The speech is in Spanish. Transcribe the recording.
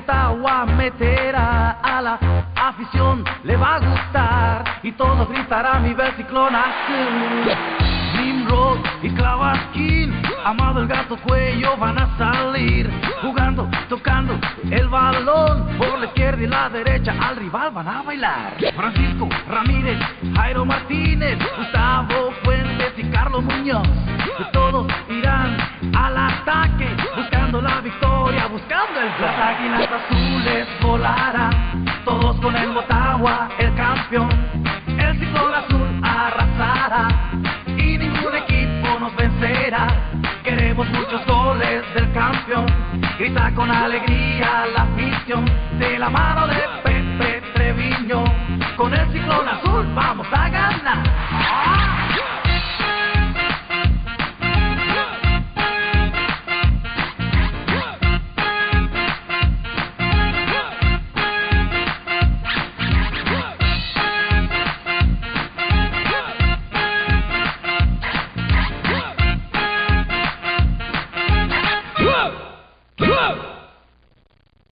Motagua meterá a la afición, le va a gustar y todos gritarán mi Ciclón Azul. Nimrod y Clavasquín, Amado el Gato Cuello van a salir jugando, tocando el balón por la izquierda y la derecha, al rival van a bailar. Francisco Ramírez, Jairo Martínez, Gustavo Fuentes y Carlos Muñoz, todos irán al ataque buscando la victoria, buscando el gol. Las águilas azules volarán, todos con el Motagua, el campeón. El Ciclón Azul arrasará y ningún equipo nos vencerá. Queremos muchos goles del campeón, grita con alegría la afición de la mano de